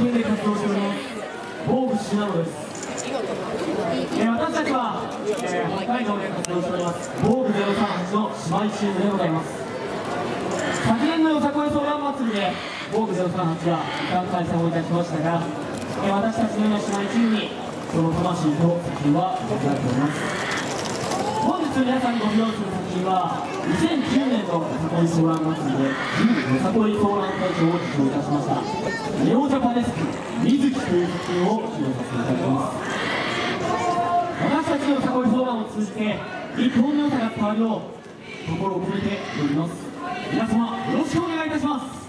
県で活動しております某具志なのです。私たちは、北海道で活動しております某具038の姉妹チームでございます。昨年のよさこい相談祭りで某具038は時間開催をいたしましたが、私たちのような姉妹チームにその魂と作品は送られております。本日皆さんにご披露する作品は2009年のよさこい相談祭りで準よさこい相談大賞を受賞いたしましたネオジャパネスク水木という作品を披露させていただきます。私たちのよさこい相談を通じて日本の良さが伝わるよう心を込めております。皆様よろしくお願いいたします。